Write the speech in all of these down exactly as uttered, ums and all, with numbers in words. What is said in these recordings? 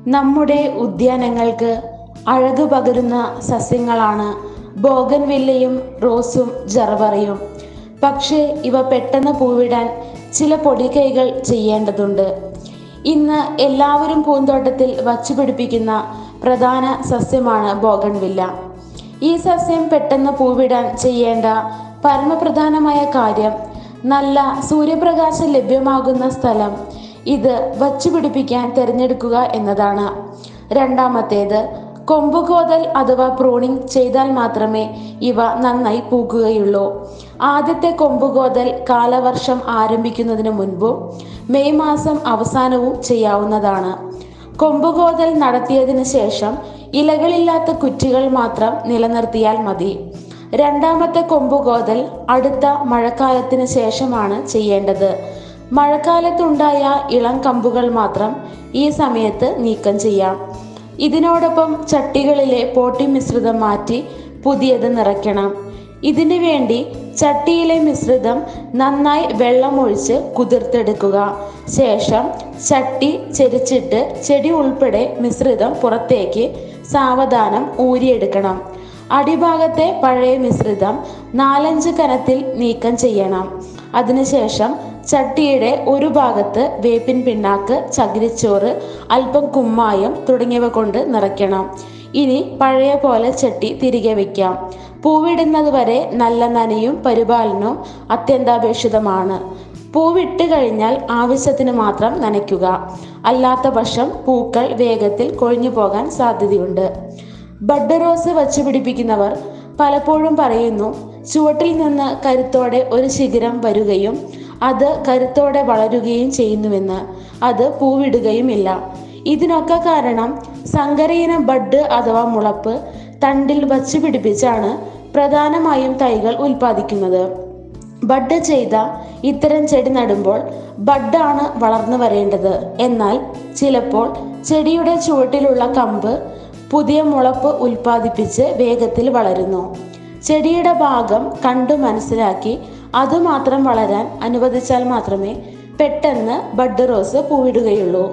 നമ്മുടെ ഉദ്യാനങ്ങൾക്ക് അഴകു പകരുന്ന സസ്യങ്ങളാണ് ബോഗൻവില്ലയും റോസും ജർബറയും. പക്ഷേ ഇവ പെട്ടെന്ന് പൂവിടാൻ ചില പൊടിക്കൈകൾ ചെയ്യേണ്ടതുണ്ട്. ഇന്ന് എല്ലാവരും പൂന്തോട്ടത്തിൽ വച്ചുപിടിപ്പിക്കുന്ന പ്രധാന സസ്യമാണ് ബോഗൻവില്ല. ഈ സസ്യം പെട്ടെന്ന് പൂവിടാൻ ചെയ്യേണ്ട പരമപ്രധാനമായ കാര്യം നല്ല സൂര്യപ്രകാശം ലഭ്യമാകുന്ന സ്ഥലം ഇത് വച്ചുപിടിപ്പിക്കാൻ തിരഞ്ഞെടുക്കുക എന്നതാണ്. രണ്ടാമത്തേത്, കൊമ്പുകോതൽ അഥവാ പ്രൂണിംഗ് ചെയ്താൽ മാത്രമേ ഇവ നന്നായി പൂക്കുകയുള്ളൂ. ആദ്യത്തെ കൊമ്പുകോതൽ കാലവർഷം ആരംഭിക്കുന്നതിന് മുൻപും മെയ് മാസം അവസാനവും ചെയ്യാവുന്നതാണ്. കൊമ്പുകോതൽ നടത്തിയതിനു ശേഷം ഇലകളില്ലാത്ത കുറ്റികൾ മാത്രം നിലനിർത്തിയാൽ മതി. രണ്ടാമത്തെ കൊമ്പുകോതൽ അടുത്ത മഴക്കാലത്തിന് ശേഷമാണ് ചെയ്യേണ്ടത്. മഴക്കാലത്തുണ്ടായ ഇളം കമ്പുകൾ മാത്രം ഈ സമയത്ത് നീക്കം ചെയ്യാം. ഇതിനോടൊപ്പം ചട്ടികളിലെ പോട്ടി മിശ്രിതം മാറ്റി പുതിയത് നിറയ്ക്കണം. ഇതിനു വേണ്ടി ചട്ടിയിലെ മിശ്രിതം നന്നായി വെള്ളമൊഴിച്ച് കുതിർത്തെടുക്കുക. ശേഷം ചട്ടി ചെരിച്ചിട്ട് ചെടി ഉൾപ്പെടെ മിശ്രിതം പുറത്തേക്ക് സാവധാനം ഊരിയെടുക്കണം. അടിഭാഗത്തെ പഴയ മിശ്രിതം നാലഞ്ച് കനത്തിൽ നീക്കം ചെയ്യണം. അതിനുശേഷം ചട്ടിയുടെ ഒരു ഭാഗത്ത് വേപ്പിൻ പിണ്ണാക്ക്, ചകിരിച്ചോറ്, അല്പം കുമ്മായം തുടങ്ങിയവ കൊണ്ട് നിറയ്ക്കണം. ഇനി പഴയ പോലെ ചട്ടി തിരികെ വയ്ക്കാം. പൂവിടുന്നത് വരെ നല്ല നനയും പരിപാലനവും അത്യന്താപേക്ഷിതമാണ്. പൂവിട്ട് കഴിഞ്ഞാൽ ആവശ്യത്തിന് മാത്രം നനയ്ക്കുക. അല്ലാത്ത പക്ഷം പൂക്കൾ വേഗത്തിൽ കൊഴിഞ്ഞു പോകാൻ സാധ്യതയുണ്ട്. ബഡ് റോസ് വച്ചുപിടിപ്പിക്കുന്നവർ പലപ്പോഴും പറയുന്നു, ചുവട്ടിൽ നിന്ന് കരുത്തോടെ ഒരു ശിഖരം വരികയും അത് കരുത്തോടെ വളരുകയും ചെയ്യുന്നുവെന്ന്. അത് പൂവിടുകയുമില്ല. ഇതിനൊക്കെ കാരണം സങ്കരയിനം ബഡ് അഥവാ മുളപ്പ് തണ്ടിൽ വച്ചു പിടിപ്പിച്ചാണ് പ്രധാനമായും തൈകൾ ഉൽപ്പാദിക്കുന്നത്. ബഡ് ചെയ്ത ഇത്തരം ചെടി നടുമ്പോൾ ബഡാണ് വളർന്നു വരേണ്ടത്. എന്നാൽ ചിലപ്പോൾ ചെടിയുടെ ചുവട്ടിലുള്ള കമ്പ് പുതിയ മുളപ്പ് ഉൽപ്പാദിപ്പിച്ച് വേഗത്തിൽ വളരുന്നു. ചെടിയുടെ ഭാഗം കണ്ടു മനസ്സിലാക്കി അതുമാത്രം വളരാൻ അനുവദിച്ചാൽ മാത്രമേ പെട്ടെന്ന് ബഡ് റോസ് പൂവിടുകയുള്ളൂ.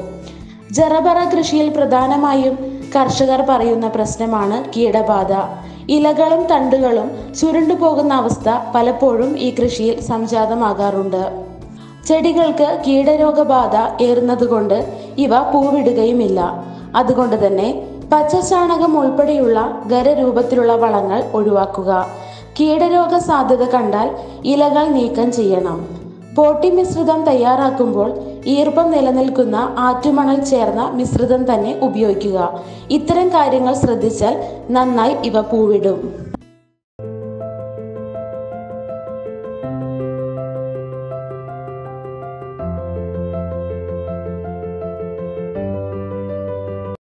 ജർബറ കൃഷിയിൽ പ്രധാനമായും കർഷകർ പറയുന്ന പ്രശ്നമാണ് കീടബാധ. ഇലകളും തണ്ടുകളും ചുരുണ്ടു പോകുന്ന അവസ്ഥ പലപ്പോഴും ഈ കൃഷിയിൽ സംജാതമാകാറുണ്ട്. ചെടികൾക്ക് കീടരോഗബാധ ഏറുന്നതുകൊണ്ട് ഇവ പൂവിടുകയുമില്ല. അതുകൊണ്ട് തന്നെ പച്ചച്ചാണകം ഉൾപ്പെടെയുള്ള ഖരരൂപത്തിലുള്ള വളങ്ങൾ ഒഴിവാക്കുക. കീടരോഗ സാധ്യത കണ്ടാൽ ഇലകൾ നീക്കം ചെയ്യണം. പോട്ടി മിശ്രിതം തയ്യാറാക്കുമ്പോൾ ഈർപ്പം നിലനിൽക്കുന്ന ആറ്റുമണൽ ചേർന്ന മിശ്രിതം തന്നെ ഉപയോഗിക്കുക. ഇത്തരം കാര്യങ്ങൾ ശ്രദ്ധിച്ചാൽ നന്നായി ഇവ പൂവിടും.